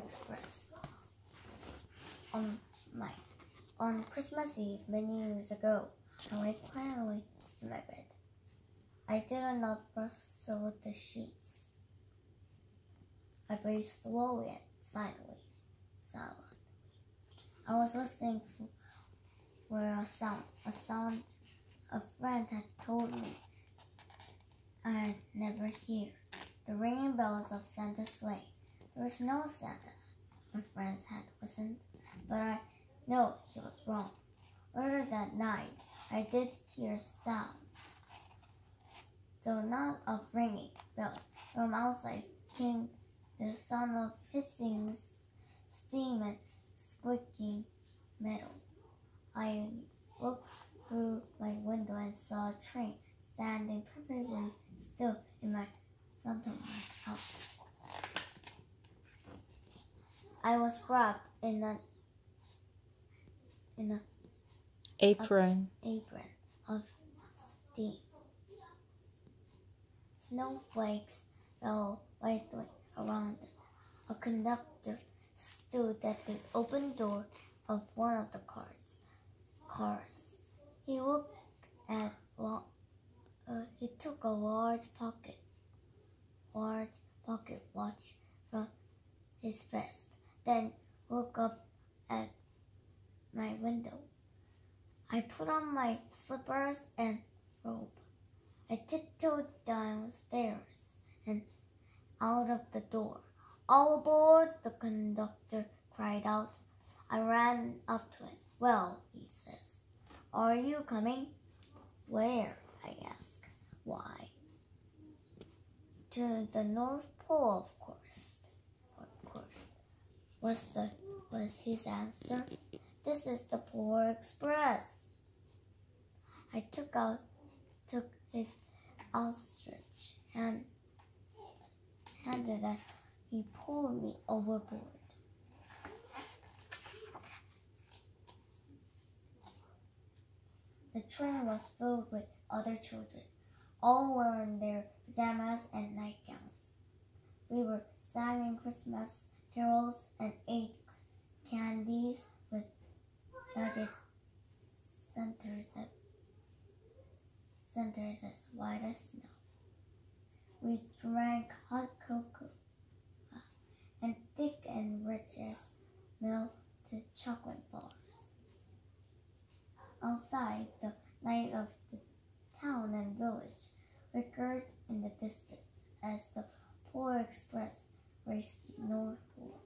Express. On Christmas Eve many years ago, I lay quietly in my bed. I did not rustle the sheets. I breathed slowly and silently. I was listening for a sound a friend had told me I'd never hear. The ringing bells of Santa's sleigh. There was no Santa. My friends had listened, but I know he was wrong. Later that night, I did hear sound, though not of ringing bells. From outside came the sound of hissing steam and squeaking metal. I looked through my window and saw a train standing perfectly still in front of my house. I was wrapped in an apron of steam. Snowflakes fell lightly around it. A conductor stood at the open door of one of the cars. He looked at he took a large pocket watch from his vest, then looked up at my window. I put on my slippers and robe. I tiptoed downstairs and out of the door. All aboard, the conductor cried out. I ran up to him. Well, he says, are you coming? Where? I ask. Why? To the North Pole, of course. Was his answer. This is the Polar Express. I took his outstretched hand and he pulled me overboard. The train was filled with other children, all wearing their pajamas and nightgowns. We were singing Christmas carols and ate candies with nugget centers as white as snow. We drank hot cocoa and thick and rich as melted chocolate bars. Outside, the light of the town and village flickered in the distance as the Polar Express raced northward.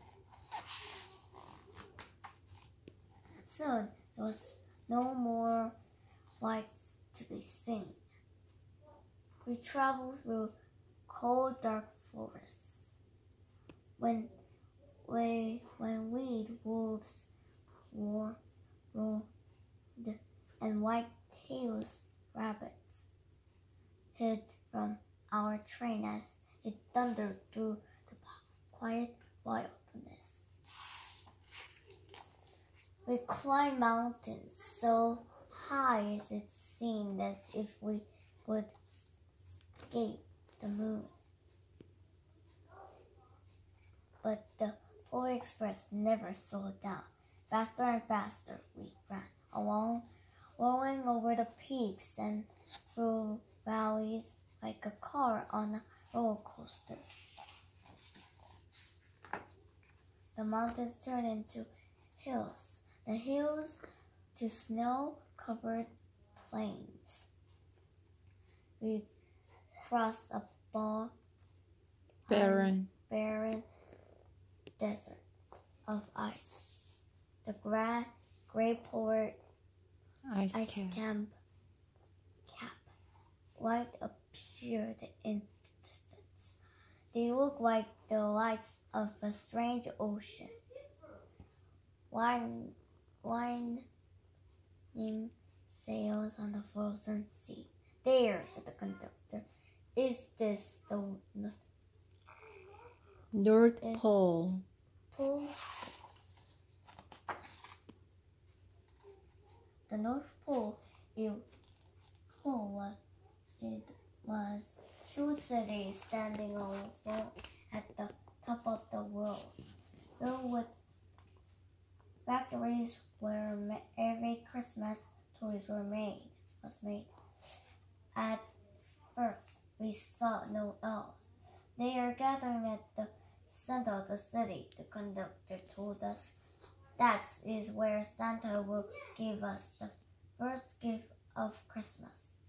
Soon there was no more lights to be seen. We traveled through cold, dark forests. When weed wolves roared and white-tailed rabbits hid from our train as it thundered through the quiet wilderness. We climbed mountains so high as it seemed as if we would escape the moon. But the Polar Express never slowed down. Faster and faster we ran along, rolling over the peaks and through valleys like a car on a roller coaster. The mountains turned into hills, the hills to snow-covered plains. We crossed a barren desert of ice. The great polar ice cap light appeared in the distance. They looked like the lights of a strange ocean, winding sails on the frozen sea. There, said the conductor. Is this the North Pole? The North Pole, it was huge city standing alone at the top of the world. factories where every Christmas toys was made. At first, we saw no elves. They are gathering at the center of the city. The conductor told us that is where Santa will give us the first gift of Christmas.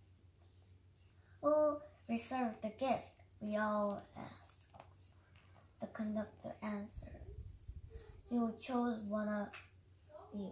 Who reserved the gift? We all asked. The conductor answers, he will choose one of you.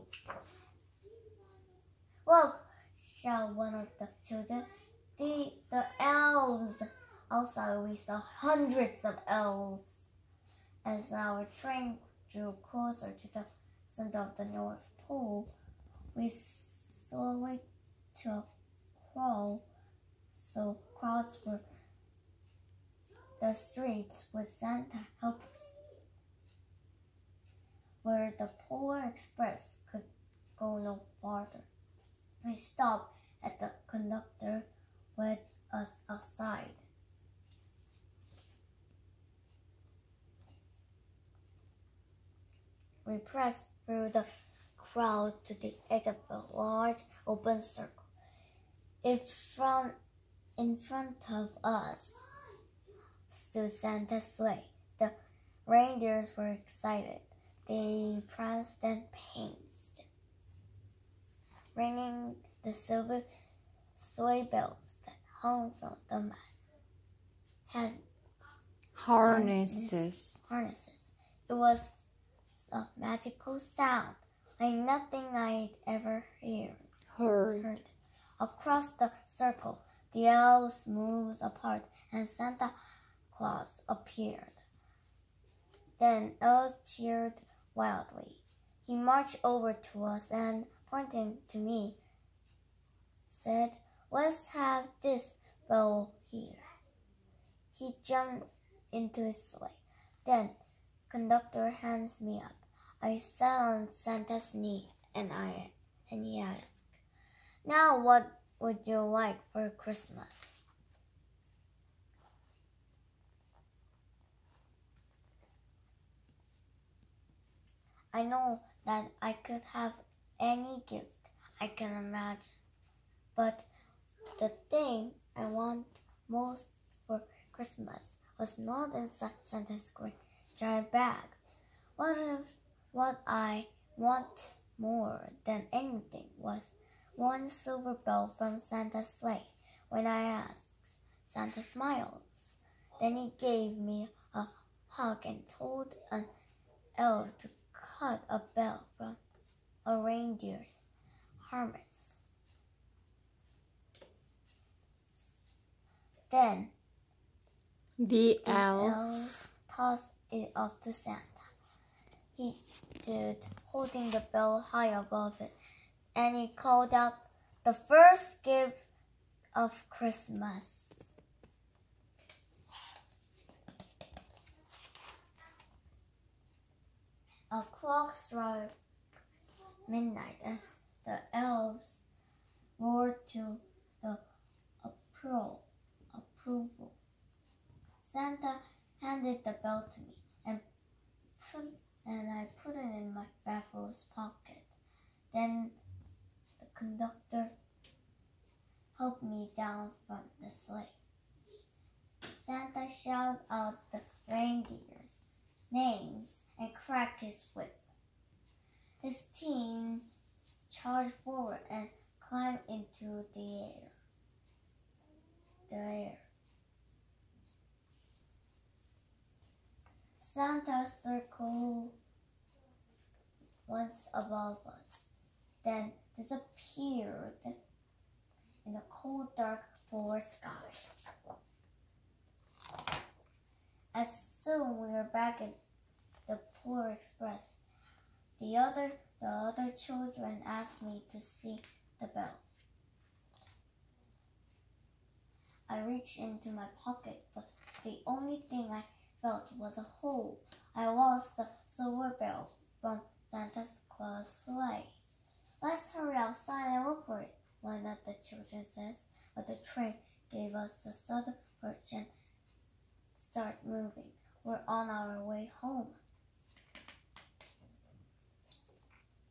Look, shouted one of the children. The elves! Outside we saw hundreds of elves. As our train drew closer to the center of the North Pole, we slowly to a crawl, so crowds were the streets with Santa helpers, where the Polar Express could go no farther. We stopped at the conductor with us outside. We pressed through the crowd to the edge of a large open circle. In front of us stood Santa's sleigh. The reindeers were excited. They pranced and pranced, ringing the silver sleigh bells that hung from the harnesses. It was a magical sound, like nothing I'd ever heard. Across the circle, the elves moved apart and Santa Claus appeared. Then elves cheered wildly. He marched over to us and, pointing to me, said, "Let's have this bell here." He jumped into his sleigh. Then, conductor hands me up. I sat on Santa's knee and he asked, "Now what would you like for Christmas?" I know that I could have any gift I can imagine, but the thing I want most for Christmas was not inside Santa's great giant bag. What I want more than anything was one silver bell from Santa's sleigh. When I asked, Santa smiles. Then he gave me a hug and told an elf to cut a bell from a reindeer's harness. Then The elf tossed it up to Santa. He stood holding the bell high above it, and he called out, "The first gift of Christmas." A clock struck midnight as the elves roared to the approval. Santa handed the bell to me and I put it in my bathrobe's pocket. Then the conductor helped me down from the sleigh. Santa shouted out the reindeers' names and cracked his whip. His team charged forward and climbed into the air. Santa circled once above us, then disappeared in the cold, dark polar sky. As soon we were back in the Polar Express, the other children asked me to see the bell. I reached into my pocket, but the only thing I felt was a hole. I lost the silver bell from Santa Claus' sleigh. "Let's hurry outside and look for it," one of the children says, but the train gave us a sudden push and started moving. We're on our way home.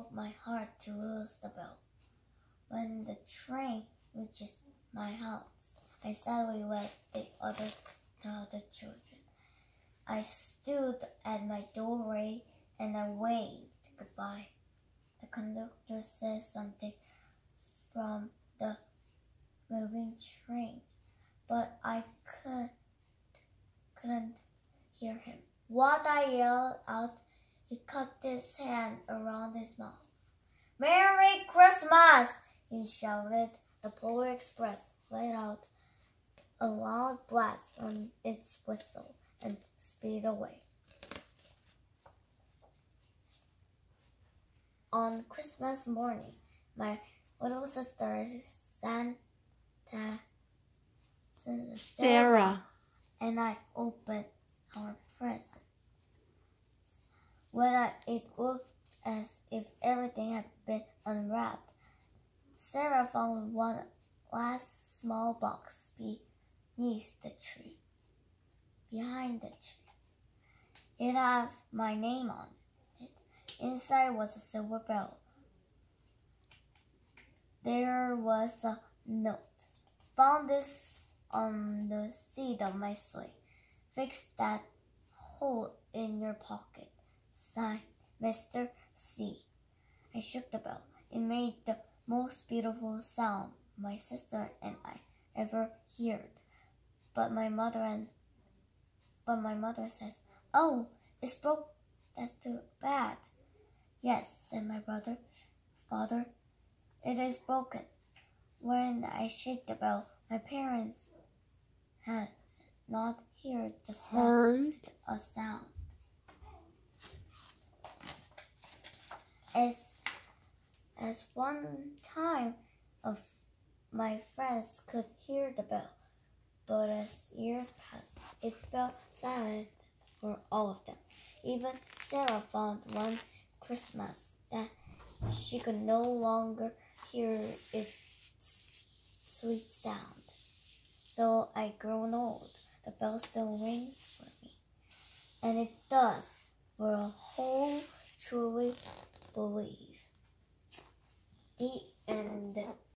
broke my heart to lose the bell. When the train reaches my house, I sadly left the other children. I stood at my doorway and I waved goodbye. The conductor said something from the moving train, but I couldn't hear him. What I yelled out, he cupped his hand around his mouth. "Merry Christmas!" he shouted. The Polar Express let out a loud blast from its whistle and sped away. On Christmas morning, my little sister Sarah and I opened our presents. When it looked as if everything had been unwrapped, Sarah found one last small box beneath the tree. Behind the tree, it had my name on it. Inside was a silver bell. There was a note. Found this on the seat of my sleigh. Fix that hole in your pocket. Signed, Mr. C. I shook the bell. It made the most beautiful sound my sister and I ever heard. But my mother says, "Oh, it's broke. That's too bad." "Yes," said my brother. "Father, it is broken." When I shook the bell, my parents had not heard a sound. As one time of my friends could hear the bell, but as years passed, it fell silent for all of them. Even Sarah found one Christmas that she could no longer hear its sweet sound. So I grown old, the bell still rings for me, and it does for a whole truly believe. The end.